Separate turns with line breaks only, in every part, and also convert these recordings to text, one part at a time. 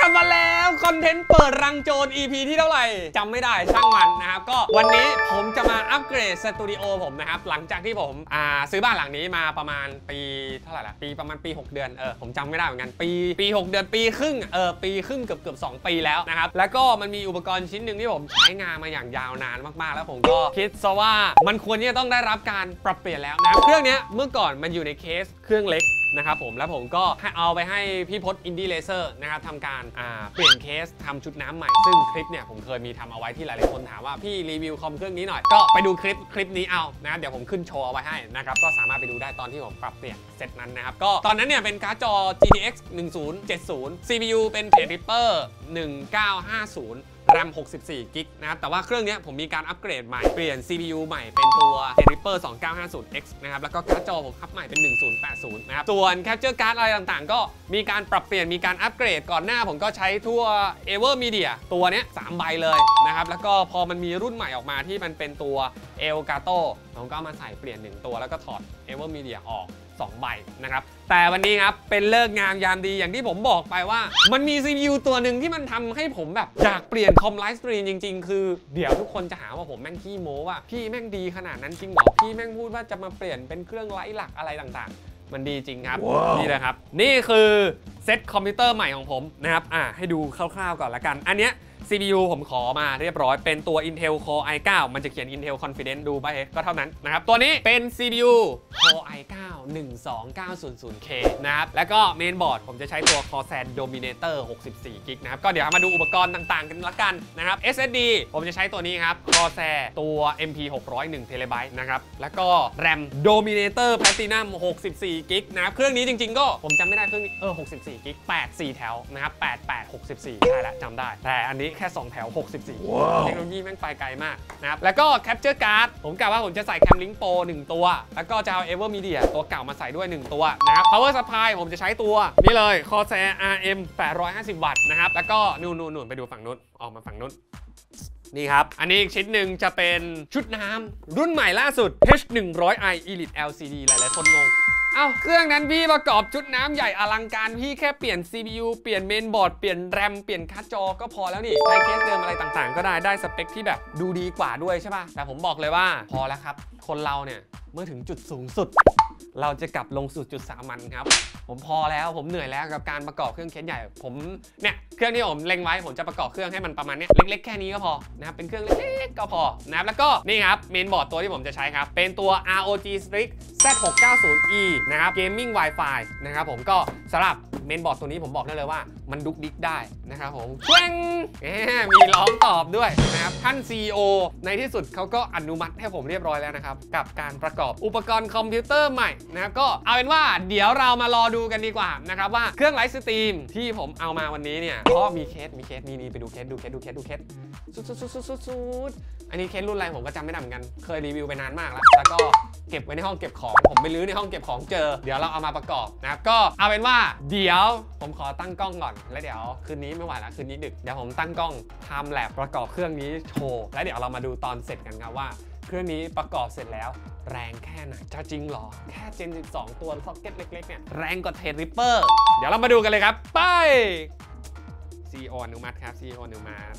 ลับมาแล้วคอนเทนต์เปิดรังโจร EP ที่เท่าไหร่จำไม่ได้ช่างมันนะครับก็วันนี้ผมจะมาอัปเกรดสตูดิโอผมนะครับหลังจากที่ผมซื้อบ้านหลังนี้มาประมาณปีเท่าไหร่ละประมาณปี6 เดือนผมจำไม่ได้เหมือนกันปี6 เดือนปีครึ่งปีครึ่งเกือบ2 ปีแล้วนะครับแล้วก็มันมีอุปกรณ์ชิ้นหนึ่งที่ผมใช้งานมาอย่างยาวนานมากๆแล้วผมก็คิดซะว่ามันควรที่จะต้องได้รับการปรับเปลี่ยนแล้วนะเครื่องนี้เมื่อก่อนมันอยู่ในเคสเครื่องเล็กนะครับผมแล้วผมก็เอาไปให้พี่พศอินดี้เลเซอร์นะครับทำการเปลี่ยนเคสทำชุดน้ำใหม่ซึ่งคลิปเนี่ยผมเคยมีทำเอาไว้ที่หลายๆคนถามว่าพี่รีวิวคอมเครื่องนี้หน่อยก็ไปดูคลิปนี้เอานะเดี๋ยวผมขึ้นโชว์เอาไว้ให้นะครับก็สามารถไปดูได้ตอนที่ผมปรับเปลี่ยนเซตนั้นนะครับก็ตอนนั้นเนี่ยเป็นการ์ดจอ GTX 1070 CPU เป็น Threadripper 1950แรม64 กิกนะครับแต่ว่าเครื่องนี้ผมมีการอัปเกรดใหม่เปลี่ยน CPU ใหม่เป็นตัว Threadripper 2950X นะครับแล้วก็การ์ดจอผมอัพใหม่เป็น1080นะครับส่วน Capture Card อะไรต่างๆก็มีการปรับเปลี่ยนมีการอัปเกรดก่อนหน้าผมก็ใช้ทั่ว Evermedia ตัวนี้3 ใบเลยนะครับแล้วก็พอมันมีรุ่นใหม่ออกมาที่มันเป็นตัว Elgato ผมก็มาใส่เปลี่ยน1ตัวแล้วก็ถอด Evermedia ออก2 ใบนะครับแต่วันนี้ครับเป็นเลิกงามยามดีอย่างที่ผมบอกไปว่ามันมี CPU ตัวหนึ่งที่มันทำให้ผมแบบอยากเปลี่ยนคอมไลฟ์สตรีมจริงๆคือเดี๋ยวทุกคนจะหาว่าผมแม่งขี้โม้ว่าพี่แม่งดีขนาดนั้นจริงเหรอพี่แม่งพูดว่าจะมาเปลี่ยนเป็นเครื่องไลฟ์หลักอะไรต่างๆมันดีจริงครับ นี่นะครับนี่คือเซตคอมพิวเตอร์ใหม่ของผมนะครับให้ดูคร่าวๆก่อนละกันอันเนี้ยCPU ผมขอมาเรียบร้อยเป็นตัว Intel Core i9 มันจะเขียน Intel Confidence ดูไปก็เท่านั้นนะครับตัวนี้เป็น CPU Core i9 12900K นะครับแล้วก็เมนบอร์ดผมจะใช้ตัว Corsair Dominator 64 กิกนะครับก็เดี๋ยวมาดูอุปกรณ์ต่างๆกันละกันนะครับ SSD ผมจะใช้ตัวนี้ครับ Corsair ตัว MP 600 1TB นะครับแล้วก็ RAM Dominator Platinum 64 กิกนะครับเครื่องนี้จริงๆก็ผมจำไม่ได้เครื่องนี้64 กิก4 แถวนะครับ8864ใช่แล้วจำได้แต่อันนี้แค่2 แถว64เทคโนโลยีแม่งไปไกลมากนะครับแล้วก็ Capture Card ผมกะว่าผมจะใส่ Camlink Pro 1 ตัวแล้วก็จะเอา Evermedia ตัวเก่ามาใส่ด้วย1ตัวนะครับ Power Supply ผมจะใช้ตัวนี่เลย Corsair RM 850 วัตต์นะครับแล้วก็นู่นไปดูฝั่งนู้นออกมาฝั่งนู้นนี่ครับอันนี้อีกชิ้นหนึ่งจะเป็นชุดน้ำรุ่นใหม่ล่าสุด H100i Elite LCD หลายๆคนงงเครื่องนั้นพี่ประกอบชุดน้ำใหญ่อลังการพี่แค่เปลี่ยน CPU เปลี่ยนเมนบอร์ดเปลี่ยนแรมเปลี่ยนการ์ดจอก็พอแล้วนี่ใช้เคสเดิมอะไรต่างๆก็ได้สเปคที่แบบดูดีกว่าด้วยใช่ป่ะแต่ผมบอกเลยว่าพอแล้วครับคนเราเนี่ยเมื่อถึงจุดสูงสุดเราจะกลับลงสู่จุดสามัญครับผมพอแล้วผมเหนื่อยแล้วกับการประกอบเครื่องเคสใหญ่ผมเนี่ยเครื่องที่ผมเล็งไว้ผมจะประกอบเครื่องให้มันประมาณนี้เล็กๆแค่นี้ก็พอนะครับเป็นเครื่องเล็กๆก็พอนะครับแล้วก็นี่ครับเมนบอร์ดตัวที่ผมจะใช้ครับเป็นตัว ROG Strix Z690E นะครับ Gaming Wi-Fi นะครับผมก็สำหรับเมนบอร์ดตัวนี้ผมบอกได้เลยว่ามันดุกดิกได้นะครับผมเว้งมีร้องตอบด้วยนะครับท่าน CEO ในที่สุดเขาก็อนุมัติให้ผมเรียบร้อยแล้วนะครับกับการประกอบอุปกรณ์คอมพิวเตอร์ใหม่นะครับก็เอาเป็นว่าเดี๋ยวเรามารอดูกันดีกว่านะครับว่าเครื่องไลฟ์สตรีมที่ผมเอามาวันนี้เนี่ยก็มีเคสนี่ไปดูเคสสุดอันนี้เคสรุ่นอะไรผมก็จำไม่ได้เหมือนกันเคยรีวิวไปนานมากแล้วก็เก็บไว้ในห้องเก็บของผมไปลื้อในห้องเก็บของเจอเดี๋ยวเราเอามาประกอบนะครับก็เอาเป็นว่าเดี๋ยวผมขอตั้งกล้องก่อนแล้วเดี๋ยวคืนนี้ไม่ไหวแล้วคืนนี้ดึกเดี๋ยวผมตั้งกล้องทำแลบประกอบเครื่องนี้โชว์แล้วเดี๋ยวเรามาดูตอนเสร็จกันครับว่าเครื่องนี้ประกอบเสร็จแล้วแรงแค่ไหนจะจริงหรอแค่ Gen 12 ตัวซ็อกเก็ตเล็กๆเนี่ยแรงกว่า Threadripper เดี๋ยวเรามาดูกันเลยครับไป CEO อนุมัติครับ CEO อนุมัติ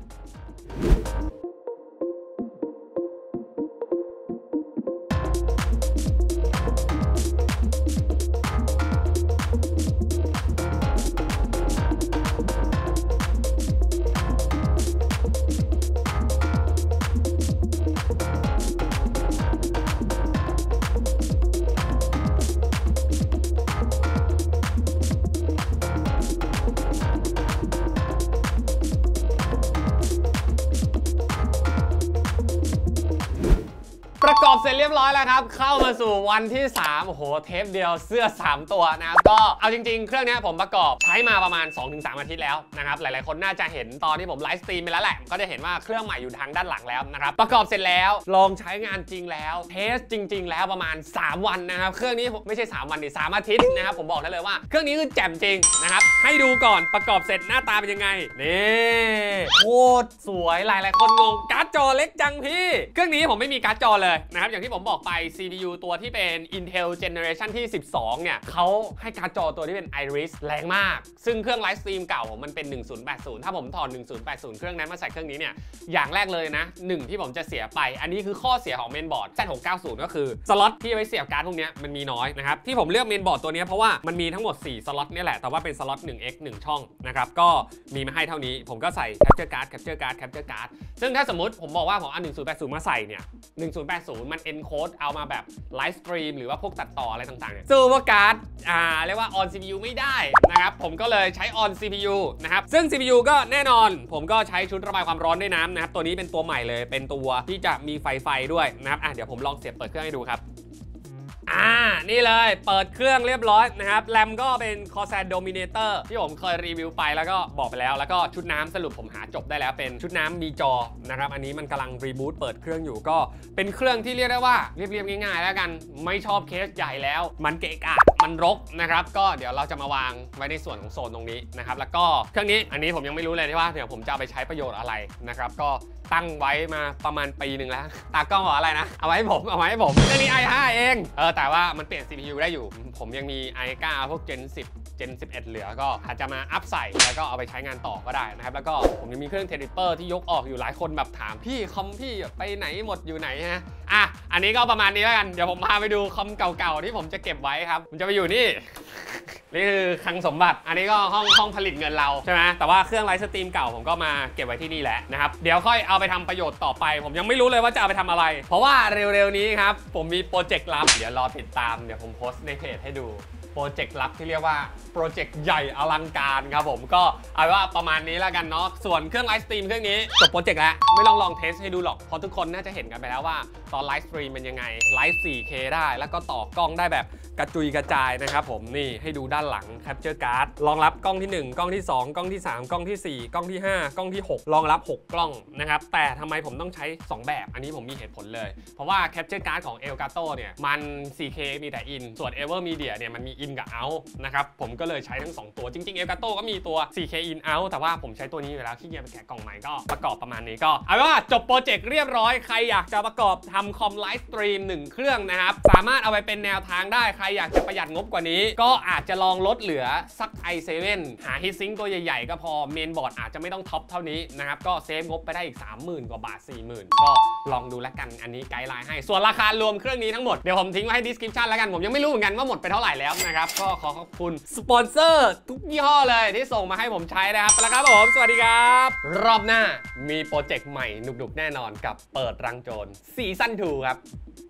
ประกอบเสร็จเรียบร้อยแล้วครับเข้ามาสู่วันที่3โอ้โหเทปเดียวเสื้อ3ตัวนะครับก็เอาจริงๆเครื่องนี้ผมประกอบใช้มาประมาณ 2-3 อาทิตย์แล้วนะครับหลายๆคนน่าจะเห็นตอนที่ผมไลฟ์สตรีมไปแล้วแหละก็จะเห็นว่าเครื่องใหม่อยู่ทางด้านหลังแล้วนะครับประกอบเสร็จแล้วลองใช้งานจริงแล้วเทสจริงๆแล้วประมาณ3 วันนะครับเครื่องนี้ไม่ใช่3 วันดิ3 อาทิตย์นะครับผมบอกได้เลยว่าเครื่องนี้คือแจ่มจริงนะครับให้ดูก่อนประกอบเสร็จหน้าตาเป็นยังไงนี่โคตรสวยหลายๆคนงงการ์ดจอเล็กจังพี่เครื่องนี้ผมไม่มีการ์ดจอเลยนะครับอย่างที่ผมบอกไป CPU ตัวที่เป็น Intel Generation ที่ 12 เนี่ยเขาให้การ์ดจอตัวที่เป็น Iris แรงมากซึ่งเครื่องไลฟ์สตรีมเก่าผมมันเป็น 1080 ถ้าผมถอด 1080 เครื่องนั้นมาใส่เครื่องนี้เนี่ยอย่างแรกเลยนะ1ที่ผมจะเสียไปอันนี้คือข้อเสียของเมนบอร์ด Z690 ก็คือสล็อตที่ไว้เสียบการ์ดพวกนี้มันมีน้อยนะครับที่ผมเลือกเมนบอร์ดตัวนี้เพราะว่ามันมีทั้งหมด4สล็อตนี่แหละแต่ว่าเป็นสล็อต 1x 1 ช่องนะครับก็มีมาให้เท่านี้ผมก็ใส่ Capture Card ซึ่งถ้าสมมติผมบอกว่าผมเอา 1080 มาใส่เนี่ย 1080 มัน encode เอามาแบบไลฟ์สตรีมหรือว่าพวกตัดต่ออะไรต่างๆเนี่ยสู้ว่าการ์ดเรียกว่า on CPU ไม่ได้นะครับผมก็เลยใช้ on CPU นะครับซึ่ง CPU ก็แน่นอนผมก็ใช้ชุดระบายความร้อนด้วยน้ำนะครับตัวนี้เป็นตัวใหม่เลยเป็นตัวที่จะมีไฟด้วยนะครับเดี๋ยวผมลองเสียบเปิดเครื่องให้ดูครับนี่เลยเปิดเครื่องเรียบร้อยนะครับแรมก็เป็น Corsair Dominator ที่ผมเคยรีวิวไปแล้วก็บอกไปแล้วก็ชุดน้ำสรุปผมหาจบได้แล้วเป็นชุดน้ำมีจอนะครับอันนี้มันกำลังรีบูตเปิดเครื่องอยู่ก็เป็นเครื่องที่เรียกได้ว่าเรียบๆง่ายๆแล้วกันไม่ชอบเคสใหญ่แล้วมันเกะกะมันรกนะครับก็เดี๋ยวเราจะมาวางไว้ในส่วนของโซนตรงนี้นะครับแล้วก็เครื่องนี้อันนี้ผมยังไม่รู้เลยว่าเดี๋ยวผมจะเอาไปใช้ประโยชน์อะไรนะครับก็ตั้งไว้มาประมาณปีหนึ่งแล้วตากล้องบอกอะไรนะเอาไว้ให้ผมเรื่องนี้ i5 เองแต่ว่ามันเปลี่ยน CPU ได้อยู่ผมยังมี i9 พวก Gen 10 Gen 11 เหลือก็อาจจะมาอัพใส่แล้วก็เอาไปใช้งานต่อก็ได้นะครับแล้วก็ผมยังมีเครื่อง Threadripper ที่ยกออกอยู่หลายคนแบบถามพี่คอมพี่ไปไหนหมดอยู่ไหนฮะอันนี้ก็ประมาณนี้แล้วกันเดี๋ยวผมพาไปดูคอมเก่าๆที่ผมจะเก็บไว้ครับผมจะไปอยู่นี่นี่คือคลังสมบัติอันนี้ก็ห้องผลิตเงินเราใช่ไหมแต่ว่าเครื่องไลฟ์สตรีมเก่าผมก็มาเก็บไว้ที่นี่แหละนะครับเดี๋ยวค่อยเอาไปทำประโยชน์ต่อไปผมยังไม่รู้เลยว่าจะเอาไปทำอะไร เพราะว่าเร็วๆนี้ครับผมมีโปรเจกต์ลับเดี๋ยวรอติดตามเดี๋ยวผมโพสต์ในเพจให้ดูโปรเจกต์ลับที่เรียกว่าโปรเจกต์ใหญ่อลังการครับผมก็เอาว่าประมาณนี้แล้วกันเนาะส่วนเครื่องไลฟ์สตรีมเครื่องนี้จบโปรเจกต์แล้วไม่ลองเทสให้ดูหรอกเพราะทุกคนน่าจะเห็นกันไปแล้วว่าตอนไลฟ์สตรีมเป็นยังไงไลฟ์ 4K ได้แล้วก็ต่อกล้องได้แบบกระจุยกระจายนะครับผมนี่ให้ดูด้านหลัง Capture Card รองรับกล้องที่1กล้องที่2กล้องที่3กล้องที่4กล้องที่5กล้องที่6รองรับ6กล้องนะครับแต่ทำไมผมต้องใช้2แบบอันนี้ผมมีเหตุผลเลยเพราะว่า Capture Card ของ Elgato เนี่ยมัน 4K มีแต่ in ส่วน Evermedia เนี่ยมันมี in กับ out นะครับผมก็เลยใช้ทั้ง2ตัวจริงๆ Elgato ก็มีตัว 4K in out แต่ว่าผมใช้ตัวนี้อยู่แล้วขี้เกียจไปแกะกล่องใหม่ก็ประกอบประมาณนี้ก็เอาว่าจบโปรเจกต์เรียบร้อยใครอยากจะประกอบทำคอมไลฟ์สตรีม1เครื่องนะครับสามารถเอาไปเป็นแนวทางได้ใครอยากจะประหยัดงบกว่านี้ก็อาจจะลองลดเหลือสัก i7 หาฮีทซิงค์ตัวใหญ่ๆก็พอเมนบอร์ดอาจจะไม่ต้องท็อปเท่านี้นะครับก็เซฟงบไปได้อีก 30,000 กว่าบาท 40,000 ก็ลองดูแล้วกันอันนี้ไกด์ไลน์ให้ส่วนราคารวมเครื่องนี้ทั้งหมดเดี๋ยวผมทิ้งไว้ให้ description แล้วกันผมยังไม่รู้เหมือนกันว่าหมดไปเท่าไหร่แล้วนะครับก็ขอขอบคุณสปอนเซอร์ทุกยี่ห้อเลยที่ส่งมาให้ผมใช้นะครับแล้วครับผมสวัสดีครับรอบหน้ามีโปรเจกต์ใหม่หนุกๆแน่นอนกับเปิดรังโจรซีซั่น 2 ครับ